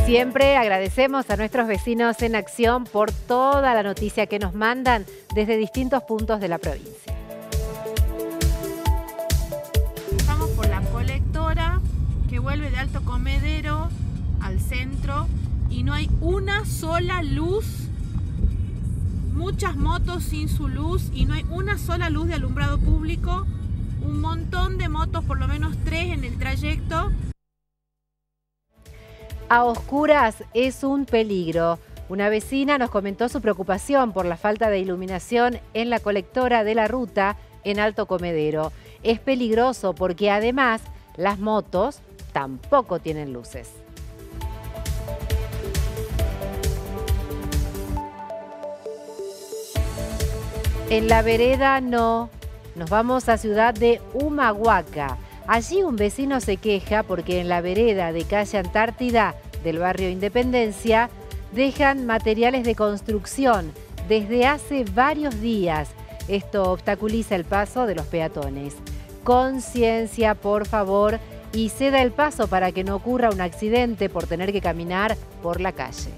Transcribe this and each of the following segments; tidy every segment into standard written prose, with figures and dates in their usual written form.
Siempre agradecemos a nuestros vecinos en acción por toda la noticia que nos mandan desde distintos puntos de la provincia. Estamos por la colectora que vuelve de Alto Comedero al centro y no hay una sola luz, muchas motos sin su luz y no hay una sola luz de alumbrado público, un montón de motos, por lo menos 3 en el trayecto. A oscuras es un peligro. Una vecina nos comentó su preocupación por la falta de iluminación en la colectora de la ruta en Alto Comedero. Es peligroso porque además las motos tampoco tienen luces. En la vereda no. Nos vamos a ciudad de Humahuaca. Allí un vecino se queja porque en la vereda de calle Antártida del barrio Independencia dejan materiales de construcción desde hace varios días. Esto obstaculiza el paso de los peatones. Conciencia, por favor, y ceda el paso para que no ocurra un accidente por tener que caminar por la calle.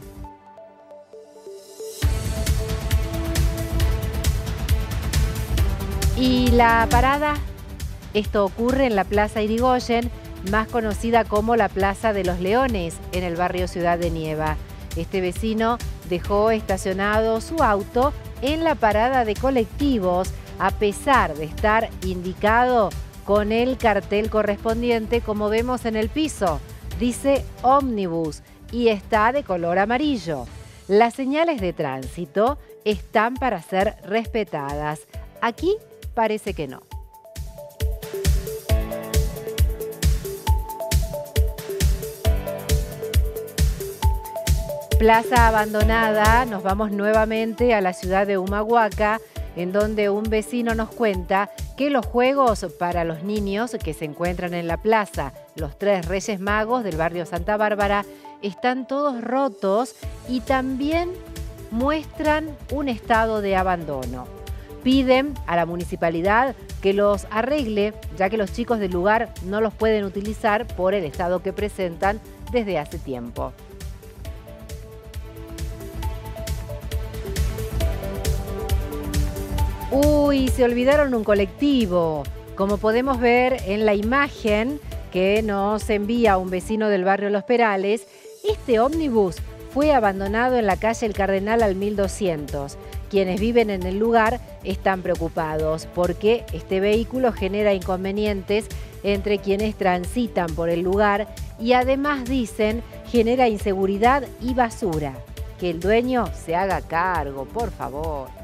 ¿Y la parada? Esto ocurre en la Plaza Irigoyen, más conocida como la Plaza de los Leones, en el barrio Ciudad de Nieva. Este vecino dejó estacionado su auto en la parada de colectivos, a pesar de estar indicado con el cartel correspondiente, como vemos en el piso. Dice ómnibus y está de color amarillo. Las señales de tránsito están para ser respetadas. Aquí parece que no. Plaza abandonada, nos vamos nuevamente a la ciudad de Humahuaca, en donde un vecino nos cuenta que los juegos para los niños que se encuentran en la plaza, los 3 Reyes Magos del barrio Santa Bárbara, están todos rotos y también muestran un estado de abandono. Piden a la municipalidad que los arregle, ya que los chicos del lugar no los pueden utilizar por el estado que presentan desde hace tiempo. Uy, se olvidaron un colectivo. Como podemos ver en la imagen que nos envía un vecino del barrio Los Perales, este ómnibus fue abandonado en la calle El Cardenal al 1200. Quienes viven en el lugar están preocupados porque este vehículo genera inconvenientes entre quienes transitan por el lugar y además dicen genera inseguridad y basura. Que el dueño se haga cargo, por favor.